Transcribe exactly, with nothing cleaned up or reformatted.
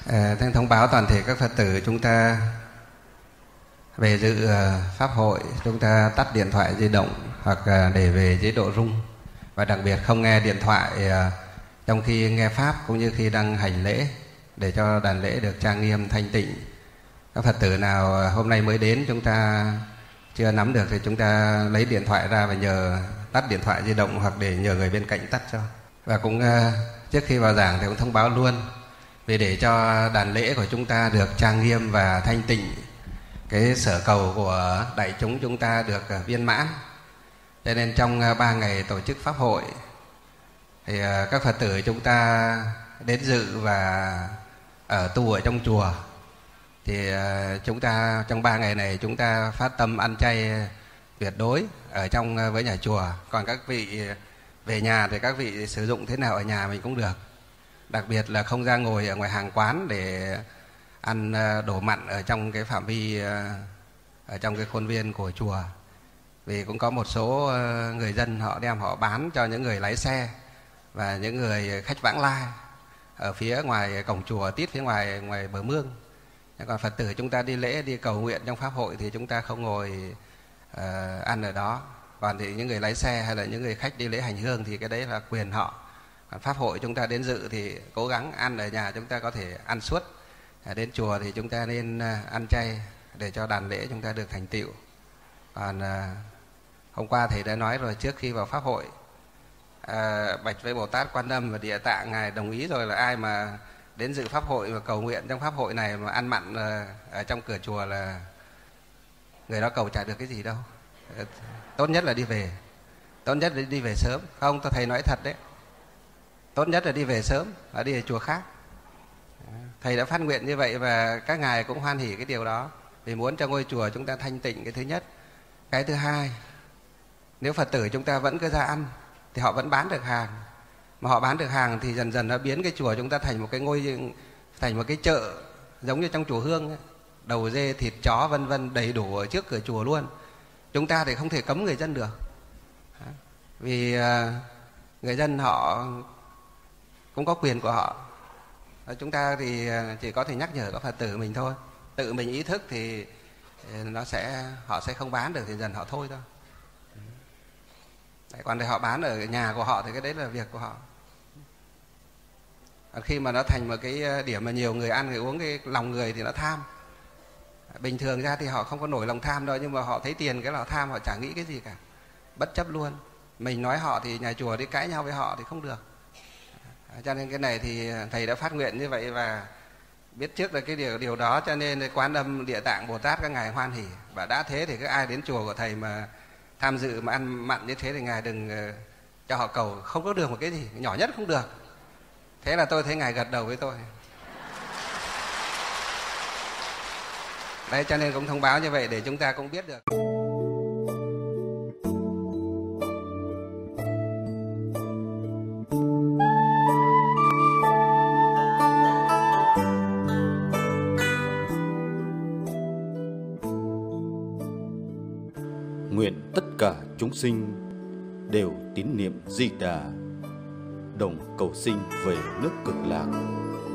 À, thân thông báo toàn thể các Phật tử chúng ta về dự pháp hội, chúng ta tắt điện thoại di động hoặc để về chế độ rung, và đặc biệt không nghe điện thoại trong khi nghe pháp cũng như khi đang hành lễ, để cho đàn lễ được trang nghiêm thanh tịnh. Các Phật tử nào hôm nay mới đến chúng ta chưa nắm được thì chúng ta lấy điện thoại ra và nhờ tắt điện thoại di động hoặc để nhờ người bên cạnh tắt cho. Và cũng trước khi vào giảng thì cũng thông báo luôn, vì để cho đàn lễ của chúng ta được trang nghiêm và thanh tịnh, cái sở cầu của đại chúng chúng ta được viên mãn, cho nên trong ba ngày tổ chức pháp hội thì các Phật tử chúng ta đến dự và ở tu ở trong chùa, thì chúng ta trong ba ngày này chúng ta phát tâm ăn chay tuyệt đối ở trong với nhà chùa. Còn các vị về nhà thì các vị sử dụng thế nào ở nhà mình cũng được. Đặc biệt là không ra ngồi ở ngoài hàng quán để ăn đồ mặn ở trong cái phạm vi, ở trong cái khuôn viên của chùa. Vì cũng có một số người dân họ đem họ bán cho những người lái xe và những người khách vãng lai ở phía ngoài cổng chùa, tít phía ngoài ngoài bờ mương. Còn Phật tử chúng ta đi lễ, đi cầu nguyện trong pháp hội thì chúng ta không ngồi uh, ăn ở đó. Còn thì những người lái xe hay là những người khách đi lễ hành hương thì cái đấy là quyền họ. Còn pháp hội chúng ta đến dự thì cố gắng ăn ở nhà, chúng ta có thể ăn suốt. Đến chùa thì chúng ta nên ăn chay để cho đàn lễ chúng ta được thành tựu. Còn uh, hôm qua thầy đã nói rồi, trước khi vào pháp hội uh, bạch với Bồ Tát Quan Âm và Địa Tạng, ngài đồng ý rồi là ai mà đến dự pháp hội và cầu nguyện trong pháp hội này mà ăn mặn uh, ở trong cửa chùa là người đó cầu chả được cái gì đâu. Uh, tốt nhất là đi về, tốt nhất là đi về sớm. Không, tôi thầy nói thật đấy, tốt nhất là đi về sớm và đi ở chùa khác. Thầy đã phát nguyện như vậy và các ngài cũng hoan hỉ cái điều đó, vì muốn cho ngôi chùa chúng ta thanh tịnh, cái thứ nhất. Cái thứ hai, nếu Phật tử chúng ta vẫn cứ ra ăn thì họ vẫn bán được hàng, mà họ bán được hàng thì dần dần nó biến cái chùa chúng ta thành một cái ngôi, thành một cái chợ giống như trong chùa Hương ấy. Đầu dê, thịt chó vân vân đầy đủ ở trước cửa chùa luôn. Chúng ta thì không thể cấm người dân được, vì người dân họ cũng có quyền của họ. Chúng ta thì chỉ có thể nhắc nhở các Phật tử mình thôi. Tự mình ý thức thì nó sẽ họ sẽ không bán được thì dần họ thôi thôi. Đấy, còn để họ bán ở nhà của họ thì cái đấy là việc của họ. Khi mà nó thành một cái điểm mà nhiều người ăn người uống, cái lòng người thì nó tham. Bình thường ra thì họ không có nổi lòng tham đâu, nhưng mà họ thấy tiền cái là họ tham, họ chả nghĩ cái gì cả, bất chấp luôn. Mình nói họ thì nhà chùa đi cãi nhau với họ thì không được. Cho nên cái này thì thầy đã phát nguyện như vậy và biết trước là cái điều điều đó, cho nên Quan Âm, Địa Tạng, Bồ Tát các ngài hoan hỉ. Và đã thế thì cứ ai đến chùa của thầy mà tham dự mà ăn mặn như thế thì ngài đừng uh, cho họ cầu, không có được một cái gì, nhỏ nhất không được. Thế là tôi thấy ngài gật đầu với tôi. Đấy, cho nên cũng thông báo như vậy để chúng ta cũng biết được. Nguyện tất cả chúng sinh đều tín niệm Di Đà, đồng cầu sinh về nước Cực Lạc.